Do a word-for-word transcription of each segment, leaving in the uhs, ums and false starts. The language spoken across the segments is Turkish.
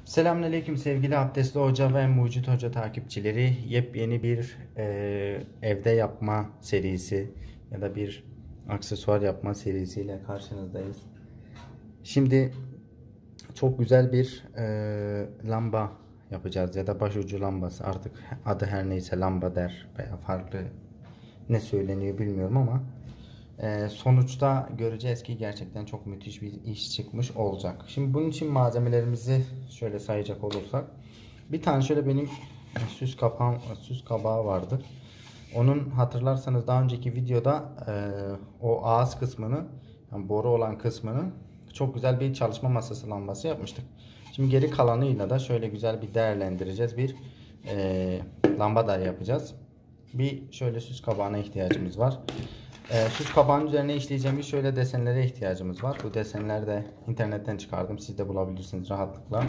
Selamünaleyküm sevgili Abdestli Hoca ve Mucit Hoca takipçileri. Yepyeni bir e, evde yapma serisi ya da bir aksesuar yapma serisiyle karşınızdayız. Şimdi çok güzel bir e, lamba yapacağız ya da başucu lambası, artık adı her neyse lamba der veya farklı ne söyleniyor bilmiyorum ama e, sonuçta göreceğiz ki gerçekten çok müthiş bir iş çıkmış olacak. Şimdi bunun için malzemelerimizi şöyle sayacak olursak, bir tane şöyle benim süs kapağım, süs kabağı vardı. Onun hatırlarsanız daha önceki videoda e, o ağız kısmını, yani boru olan kısmını çok güzel bir çalışma masası lambası yapmıştık. Şimdi geri kalanıyla da şöyle güzel bir değerlendireceğiz. Bir e, lambader yapacağız. Bir şöyle süs kabağına ihtiyacımız var. E, süs kabağının üzerine işleyeceğimiz şöyle desenlere ihtiyacımız var. Bu desenleri de internetten çıkardım. Siz de bulabilirsiniz rahatlıkla.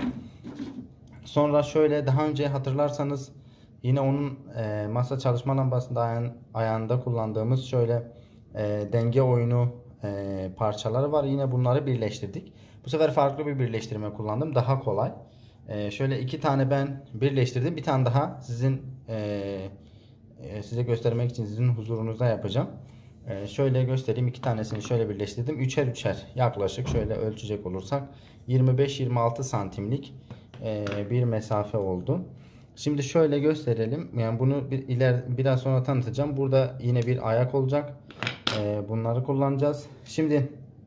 Sonra şöyle daha önce hatırlarsanız yine onun e, masa çalışma lambasında ayağın, ayağında kullandığımız şöyle e, denge oyunu e, parçaları var. Yine bunları birleştirdik. Bu sefer farklı bir birleştirme kullandım. Daha kolay. E, şöyle iki tane ben birleştirdim. Bir tane daha sizin e, e, size göstermek için sizin huzurunuzda yapacağım. E, şöyle göstereyim. İki tanesini şöyle birleştirdim. Üçer üçer yaklaşık şöyle ölçecek olursak yirmi beş yirmi altı santimlik e, bir mesafe oldu. Şimdi şöyle gösterelim. Yani bunu bir iler biraz sonra tanıtacağım. Burada yine bir ayak olacak. Ee, bunları kullanacağız. Şimdi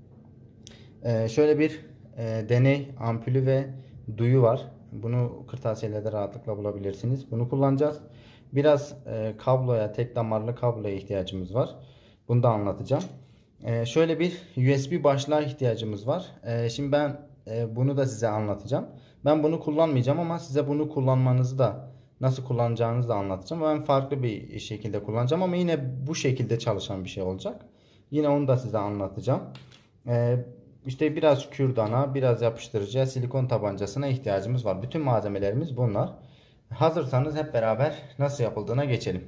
e, şöyle bir e, deney ampulü ve duyu var. Bunu kırtasiyelerde rahatlıkla bulabilirsiniz. Bunu kullanacağız. Biraz e, kabloya, tek damarlı kabloya ihtiyacımız var. Bunu da anlatacağım. E, şöyle bir U S B başlığa ihtiyacımız var. E, şimdi ben e, bunu da size anlatacağım. Ben bunu kullanmayacağım ama size bunu kullanmanızı da, nasıl kullanacağınızı da anlatacağım. Ben farklı bir şekilde kullanacağım ama yine bu şekilde çalışan bir şey olacak. Yine onu da size anlatacağım. Ee, işte biraz kürdana, biraz yapıştırıcıya, silikon tabancasına ihtiyacımız var. Bütün malzemelerimiz bunlar. Hazırsanız hep beraber nasıl yapıldığına geçelim.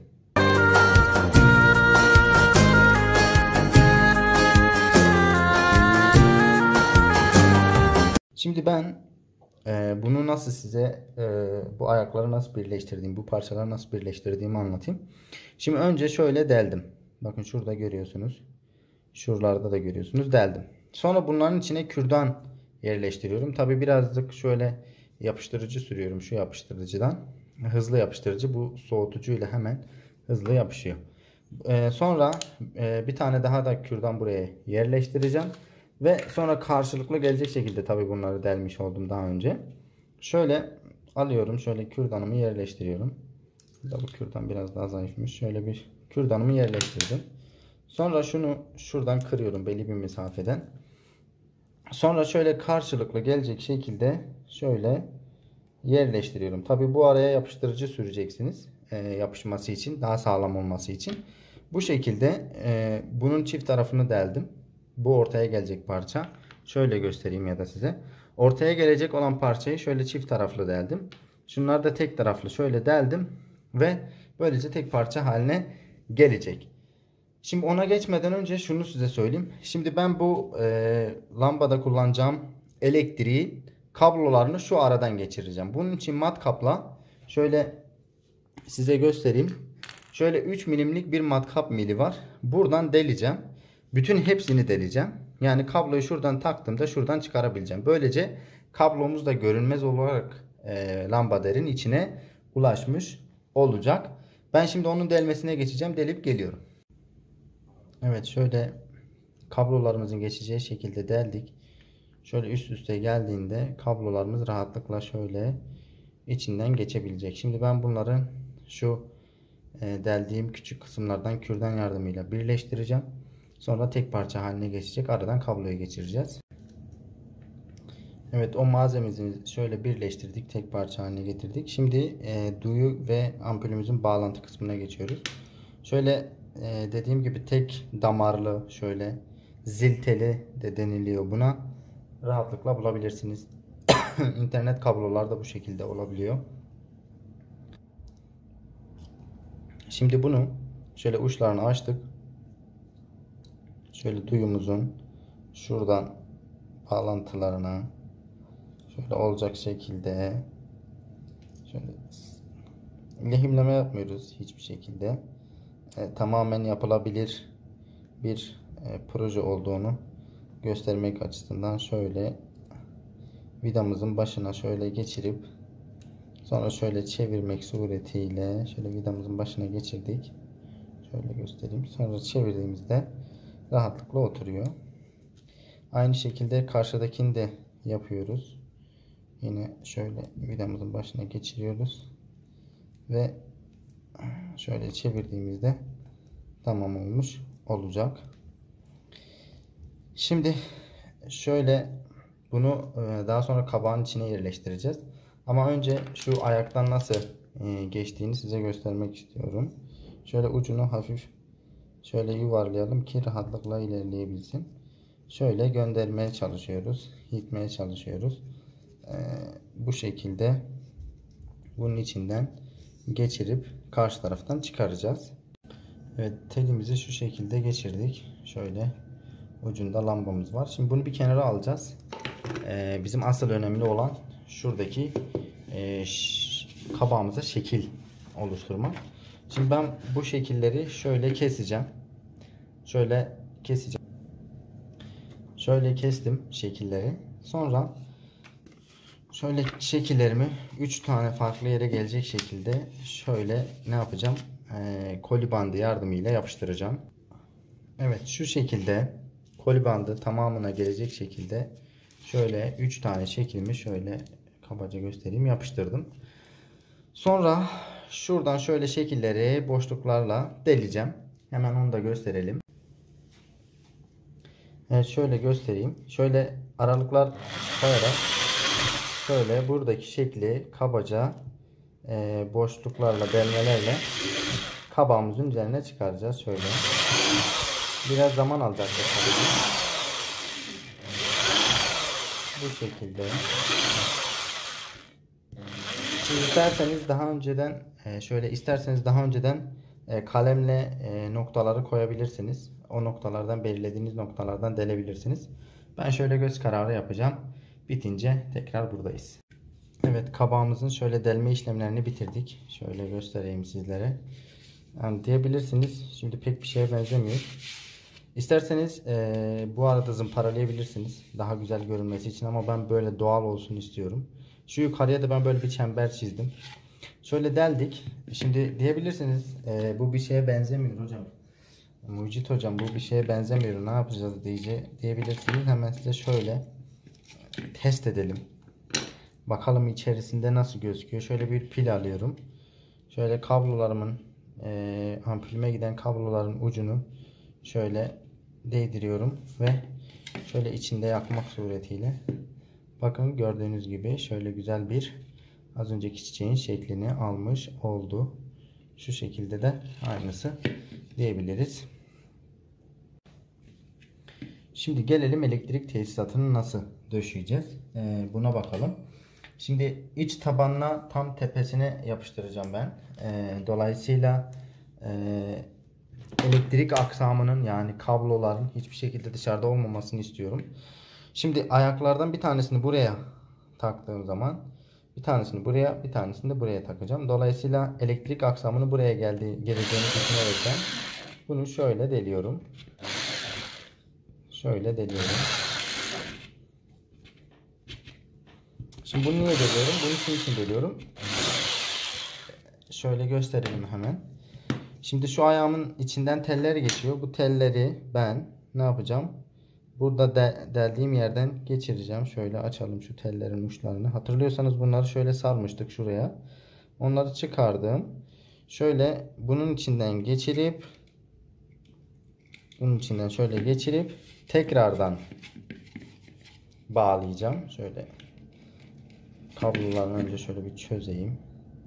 Şimdi ben e, bunu nasıl size e, bu ayakları nasıl birleştirdiğim, bu parçaları nasıl birleştirdiğimi anlatayım. Şimdi önce şöyle deldim. Bakın şurada görüyorsunuz. Şuralarda da görüyorsunuz. Deldim. Sonra bunların içine kürdan yerleştiriyorum. Tabi birazcık şöyle yapıştırıcı sürüyorum şu yapıştırıcıdan. Hızlı yapıştırıcı, bu soğutucuyla hemen hızlı yapışıyor. E, sonra e, bir tane daha da kürdan buraya yerleştireceğim. Ve sonra karşılıklı gelecek şekilde tabi bunları delmiş oldum daha önce. Şöyle alıyorum. Şöyle kürdanımı yerleştiriyorum. Bu kürdan biraz daha zayıfmış. Şöyle bir kürdanımı yerleştirdim. Sonra şunu şuradan kırıyorum belli bir mesafeden. Sonra şöyle karşılıklı gelecek şekilde şöyle yerleştiriyorum. Tabi bu araya yapıştırıcı süreceksiniz. E, yapışması için, daha sağlam olması için. Bu şekilde e, bunun çift tarafını deldim. Bu ortaya gelecek parça. Şöyle göstereyim ya da size. Ortaya gelecek olan parçayı şöyle çift taraflı deldim. Şunları da tek taraflı şöyle deldim. Ve böylece tek parça haline gelecek. Şimdi ona geçmeden önce şunu size söyleyeyim. Şimdi ben bu e, lambada kullanacağım elektriği kablolarını şu aradan geçireceğim. Bunun için matkapla şöyle size göstereyim. Şöyle üç milimlik bir matkap mili var. Buradan deleceğim. Bütün hepsini deleceğim. Yani kabloyu şuradan taktığımda şuradan çıkarabileceğim. Böylece kablomuz da görünmez olarak e, lambaderin içine ulaşmış olacak. Ben şimdi onun delmesine geçeceğim. Delip geliyorum. Evet, şöyle kablolarımızın geçeceği şekilde deldik. Şöyle üst üste geldiğinde kablolarımız rahatlıkla şöyle içinden geçebilecek. Şimdi ben bunları şu e, deldiğim küçük kısımlardan kürdan yardımıyla birleştireceğim. Sonra tek parça haline geçecek. Aradan kabloyu geçireceğiz. Evet, o malzememizi şöyle birleştirdik. Tek parça haline getirdik. Şimdi e, duyu ve ampulümüzün bağlantı kısmına geçiyoruz. Şöyle e, dediğim gibi tek damarlı, şöyle zil teli de deniliyor buna. Rahatlıkla bulabilirsiniz. İnternet kablolar da bu şekilde olabiliyor. Şimdi bunu şöyle uçlarını açtık. Şöyle duyumuzun şuradan bağlantılarına şöyle olacak şekilde şöyle lehimleme yapmıyoruz hiçbir şekilde. E, tamamen yapılabilir bir e, proje olduğunu göstermek açısından şöyle vidamızın başına şöyle geçirip sonra şöyle çevirmek suretiyle şöyle vidamızın başına geçirdik. Şöyle göstereyim. Sonra çevirdiğimizde rahatlıkla oturuyor. Aynı şekilde karşıdakini de yapıyoruz. Yine şöyle vidamızın başına geçiriyoruz ve şöyle çevirdiğimizde tamam olmuş olacak. Şimdi şöyle bunu daha sonra kabağın içine yerleştireceğiz. Ama önce şu ayaktan nasıl geçtiğini size göstermek istiyorum. Şöyle ucunu hafif şöyle yuvarlayalım ki rahatlıkla ilerleyebilsin. Şöyle göndermeye çalışıyoruz. Gitmeye çalışıyoruz. Ee, bu şekilde bunun içinden geçirip karşı taraftan çıkaracağız. Evet, telimizi şu şekilde geçirdik. Şöyle ucunda lambamız var. Şimdi bunu bir kenara alacağız. Ee, bizim asıl önemli olan şuradaki e, kabağımıza şekil oluşturmak. Şimdi ben bu şekilleri şöyle keseceğim. Şöyle keseceğim. Şöyle kestim şekilleri. Sonra şöyle şekillerimi üç tane farklı yere gelecek şekilde şöyle ne yapacağım? Ee, koli bandı yardımıyla yapıştıracağım. Evet, şu şekilde koli bandı tamamına gelecek şekilde şöyle üç tane şeklimi şöyle kabaca göstereyim, yapıştırdım. Sonra şuradan şöyle şekilleri boşluklarla deleceğim. Hemen onu da gösterelim. Evet, şöyle göstereyim. Şöyle aralıklar koyarak şöyle buradaki şekli kabaca e, boşluklarla, delmelerle kabağımızın üzerine çıkaracağız. Şöyle. Biraz zaman alacak tabii. Bu şekilde. Siz isterseniz daha önceden şöyle isterseniz daha önceden kalemle noktaları koyabilirsiniz. O noktalardan belirlediğiniz noktalardan delebilirsiniz. Ben şöyle göz kararı yapacağım. Bitince tekrar buradayız. Evet, kabağımızın şöyle delme işlemlerini bitirdik. Şöyle göstereyim sizlere. Yani diyebilirsiniz şimdi pek bir şeye benzemiyor. İsterseniz e, bu arada zımparalayabilirsiniz. Daha güzel görünmesi için ama ben böyle doğal olsun istiyorum. Şu yukarıya da ben böyle bir çember çizdim. Şöyle deldik. Şimdi diyebilirsiniz e, bu bir şeye benzemiyor hocam. Mucit hocam bu bir şeye benzemiyor. Ne yapacağız diye diyebilirsiniz. Hemen size şöyle test edelim. Bakalım içerisinde nasıl gözüküyor. Şöyle bir pil alıyorum. Şöyle kablolarımın e, ampulüme giden kabloların ucunu şöyle değdiriyorum ve şöyle içinde yakmak suretiyle bakın gördüğünüz gibi şöyle güzel bir az önceki çiçeğin şeklini almış oldu. Şu şekilde de aynısı diyebiliriz. Şimdi gelelim elektrik tesisatını nasıl döşeyeceğiz. Ee, buna bakalım. Şimdi iç tabanına tam tepesine yapıştıracağım ben. Ee, dolayısıyla e, elektrik aksamının yani kabloların hiçbir şekilde dışarıda olmamasını istiyorum. Şimdi ayaklardan bir tanesini buraya taktığım zaman bir tanesini buraya, bir tanesini de buraya takacağım. Dolayısıyla elektrik aksamını buraya geldiği geleceğini düşünerekten bunu şöyle deliyorum. Şöyle deliyorum. Şimdi bunu niye deliyorum? Bunu şunun için deliyorum. Şöyle gösterelim hemen. Şimdi şu ayağımın içinden teller geçiyor. Bu telleri ben ne yapacağım? Burada de, deldiğim yerden geçireceğim. Şöyle açalım şu tellerin uçlarını. Hatırlıyorsanız bunları şöyle sarmıştık şuraya. Onları çıkardım. Şöyle bunun içinden geçirip bunun içinden şöyle geçirip tekrardan bağlayacağım. Şöyle kablolarını önce şöyle bir çözeyim.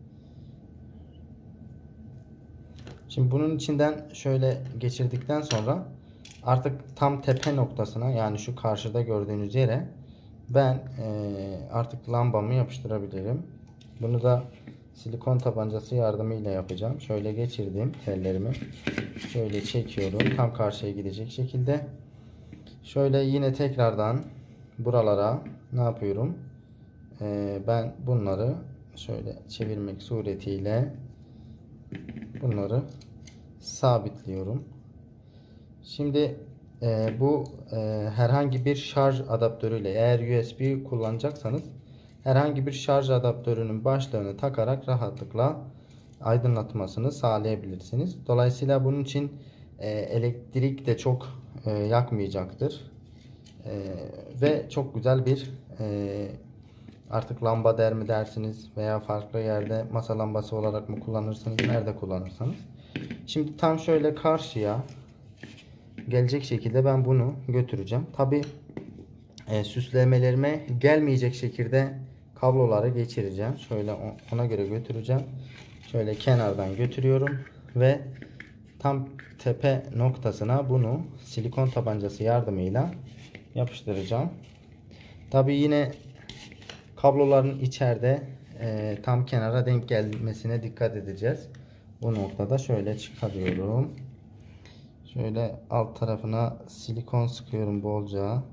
Şimdi bunun içinden şöyle geçirdikten sonra artık tam tepe noktasına yani şu karşıda gördüğünüz yere ben e, artık lambamı yapıştırabilirim. Bunu da silikon tabancası yardımıyla yapacağım. Şöyle geçirdim tellerimi. Şöyle çekiyorum. Tam karşıya gidecek şekilde. Şöyle yine tekrardan buralara ne yapıyorum? e, ben bunları şöyle çevirmek suretiyle bunları sabitliyorum. Şimdi e, bu e, herhangi bir şarj adaptörüyle, eğer U S B kullanacaksanız herhangi bir şarj adaptörünün başlığını takarak rahatlıkla aydınlatmasını sağlayabilirsiniz. Dolayısıyla bunun için e, elektrik de çok e, yakmayacaktır. E, ve çok güzel bir e, artık lamba der mi dersiniz veya farklı yerde masa lambası olarak mı kullanırsınız, nerede kullanırsanız. Şimdi tam şöyle karşıya gelecek şekilde ben bunu götüreceğim. Tabi e, süslemelerime gelmeyecek şekilde kabloları geçireceğim. Şöyle ona göre götüreceğim. Şöyle kenardan götürüyorum ve tam tepe noktasına bunu silikon tabancası yardımıyla yapıştıracağım. Tabi yine kabloların içeride e, tam kenara denk gelmesine dikkat edeceğiz. Bu noktada şöyle çıkarıyorum. Şöyle alt tarafına silikon sıkıyorum bolca.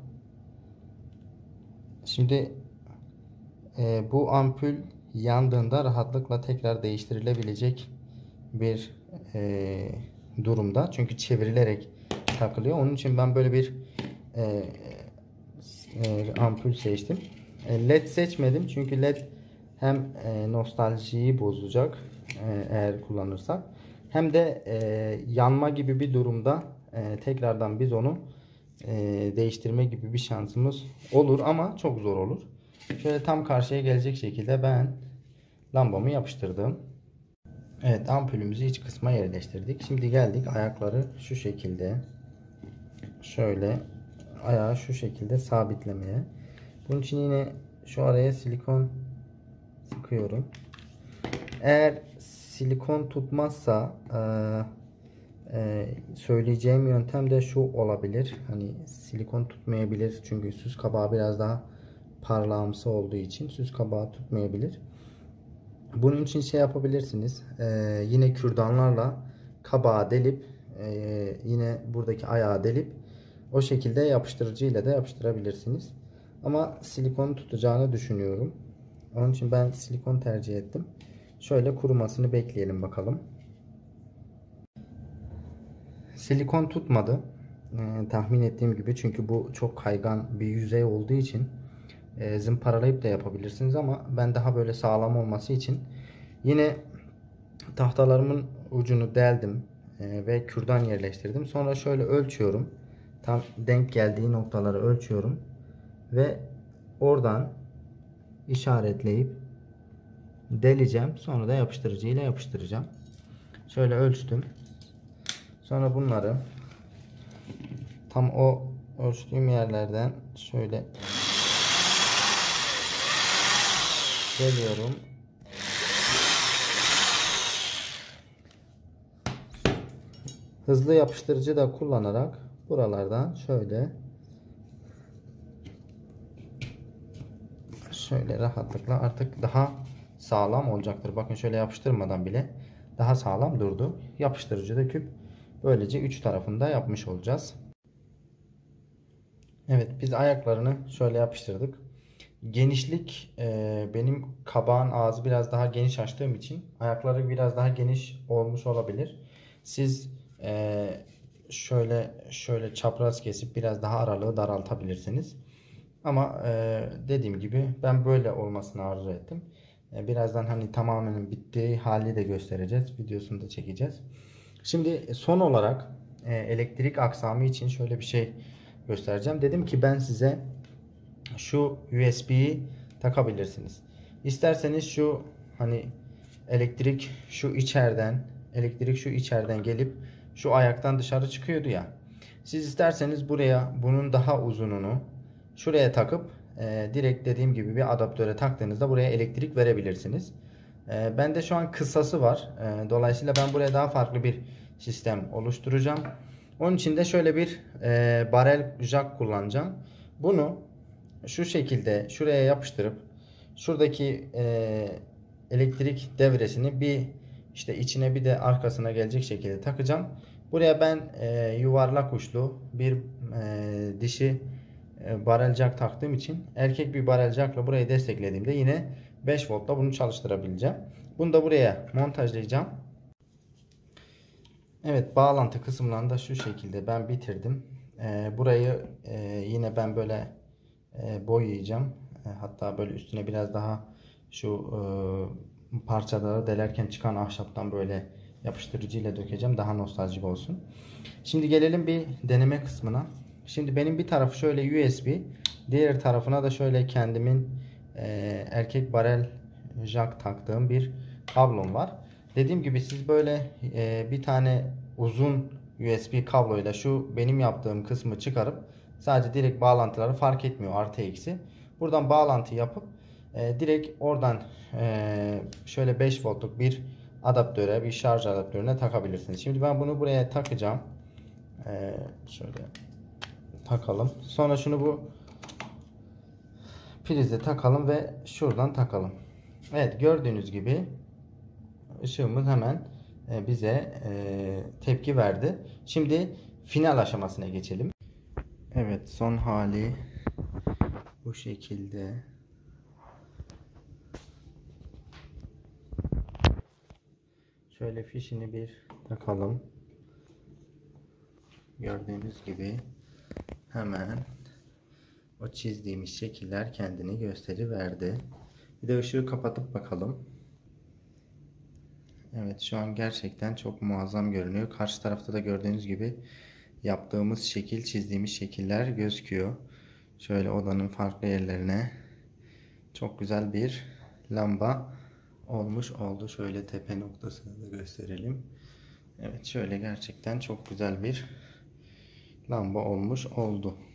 Şimdi e, bu ampul yandığında rahatlıkla tekrar değiştirilebilecek bir e, durumda. Çünkü çevrilerek takılıyor. Onun için ben böyle bir e, e, ampul seçtim. E, led seçmedim çünkü led hem e, nostaljiyi bozacak e, eğer kullanırsak, hem de e, yanma gibi bir durumda e, tekrardan biz onu e, değiştirme gibi bir şansımız olur ama çok zor olur. Şöyle tam karşıya gelecek şekilde ben lambamı yapıştırdım. Evet, ampulümüzü iç kısma yerleştirdik. Şimdi geldik ayakları şu şekilde, şöyle ayağı şu şekilde sabitlemeye. Bunun için yine şu araya silikon sıkıyorum. Eğer silikon tutmazsa e, e, söyleyeceğim yöntem de şu olabilir. Hani silikon tutmayabilir çünkü süs kabağı biraz daha parlağımsı olduğu için süs kabağı tutmayabilir. Bunun için şey yapabilirsiniz. E, yine kürdanlarla kabağı delip e, yine buradaki ayağı delip o şekilde yapıştırıcıyla da yapıştırabilirsiniz. Ama silikon tutacağını düşünüyorum. Onun için ben silikon tercih ettim. Şöyle kurumasını bekleyelim bakalım. Silikon tutmadı. Ee, tahmin ettiğim gibi, çünkü bu çok kaygan bir yüzey olduğu için e, zımparalayıp da yapabilirsiniz ama ben daha böyle sağlam olması için yine tahtalarımın ucunu deldim e, ve kürdan yerleştirdim. Sonra şöyle ölçüyorum. Tam denk geldiği noktaları ölçüyorum ve oradan işaretleyip deleceğim. Sonra da yapıştırıcı ile yapıştıracağım. Şöyle ölçtüm. Sonra bunları tam o ölçtüğüm yerlerden şöyle deliyorum. Hızlı yapıştırıcı da kullanarak buralardan şöyle şöyle rahatlıkla artık daha sağlam olacaktır. Bakın şöyle yapıştırmadan bile daha sağlam durdu. Yapıştırıcı döküp böylece üç tarafında yapmış olacağız. Evet, biz ayaklarını şöyle yapıştırdık. Genişlik e, benim kabağın ağzı biraz daha geniş açtığım için ayakları biraz daha geniş olmuş olabilir. Siz e, şöyle şöyle çapraz kesip biraz daha aralığı daraltabilirsiniz. Ama e, dediğim gibi ben böyle olmasını arzu ettim. E, birazdan hani tamamen bittiği hali de göstereceğiz. Videosunu da çekeceğiz. Şimdi son olarak e, elektrik aksamı için şöyle bir şey göstereceğim. Dedim ki ben size şu U S B'yi takabilirsiniz. İsterseniz şu hani elektrik şu içeriden elektrik şu içeriden gelip şu ayaktan dışarı çıkıyordu ya. Siz isterseniz buraya bunun daha uzununu şuraya takıp e, direkt dediğim gibi bir adaptöre taktığınızda buraya elektrik verebilirsiniz. E, bende şu an kısası var. E, dolayısıyla ben buraya daha farklı bir sistem oluşturacağım. Onun için de şöyle bir e, barel jack kullanacağım. Bunu şu şekilde şuraya yapıştırıp şuradaki e, elektrik devresini bir işte içine bir de arkasına gelecek şekilde takacağım. Buraya ben e, yuvarlak uçlu bir e, dişi e, barrel jack taktığım için erkek bir barrel jackla burayı desteklediğimde yine beş voltla bunu çalıştırabileceğim. Bunu da buraya montajlayacağım. Evet, bağlantı kısımlarını da şu şekilde ben bitirdim. E, burayı e, yine ben böyle e, boyayacağım. E, hatta böyle üstüne biraz daha şu e, parçaları delerken çıkan ahşaptan böyle yapıştırıcı ile dökeceğim. Daha nostaljik olsun. Şimdi gelelim bir deneme kısmına. Şimdi benim bir tarafı şöyle U S B, diğer tarafına da şöyle kendimin e, erkek barrel jack taktığım bir kablom var. Dediğim gibi siz böyle e, bir tane uzun U S B kabloyla şu benim yaptığım kısmı çıkarıp sadece direkt bağlantıları fark etmiyor, artı eksi. Buradan bağlantı yapıp e, direkt oradan e, şöyle beş voltluk bir adaptöre, bir şarj adaptörüne takabilirsiniz. Şimdi ben bunu buraya takacağım. Ee, şöyle takalım. Sonra şunu bu prize takalım ve şuradan takalım. Evet, gördüğünüz gibi ışığımız hemen e, bize e, tepki verdi. Şimdi final aşamasına geçelim. Evet, son hali bu şekilde. Şöyle fişini bir takalım. Gördüğünüz gibi hemen o çizdiğimiz şekiller kendini gösteriverdi. Bir de ışığı kapatıp bakalım. Evet, şu an gerçekten çok muazzam görünüyor. Karşı tarafta da gördüğünüz gibi yaptığımız şekil, çizdiğimiz şekiller gözüküyor. Şöyle odanın farklı yerlerine çok güzel bir lamba olmuş oldu. Şöyle tepe noktasını da gösterelim. Evet, şöyle gerçekten çok güzel bir lamba olmuş oldu.